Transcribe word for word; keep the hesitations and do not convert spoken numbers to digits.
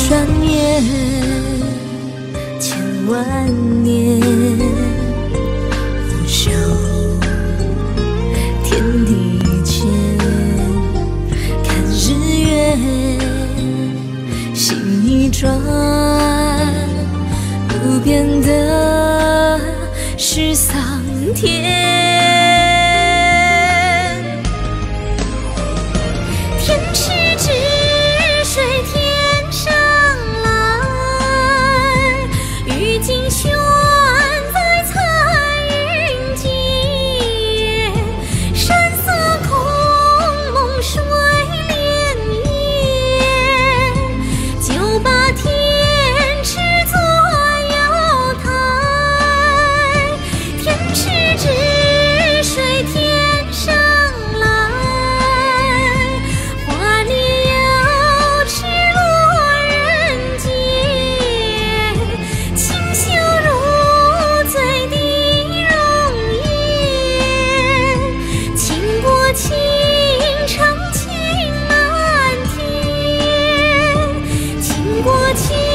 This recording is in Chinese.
转眼千万年，不朽天地间，看日月心一转，不变的是桑田。天池之水天上来，玉镜悬在彩云间，山色空蒙水连绵，就把天池作瑶台。天池之水天上来，华丽瑶池落人间，清秀如醉的容颜，倾国倾城情满天，倾国倾